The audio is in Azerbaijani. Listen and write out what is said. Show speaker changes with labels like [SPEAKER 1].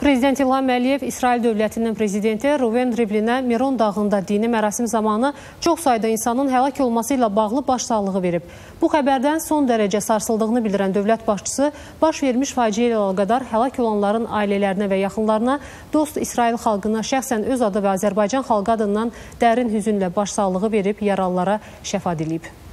[SPEAKER 1] Prezident İlham Əliyev İsrail dövlətinin prezidenti Ruven Rivlinə Meron dağında dini mərasim zamanı çox sayda insanın həlak olması ilə bağlı başsağlığı verib. Bu xəbərdən son dərəcə sarsıldığını bildirən dövlət başçısı baş vermiş faciə ilə əlaqədar həlak olanların ailələrinə və yaxınlarına, dost İsrail xalqına şəxsən öz adı və Azərbaycan xalqı adından dərin hüzünlə başsağlığı verib, yaralılara şəfa diləyib.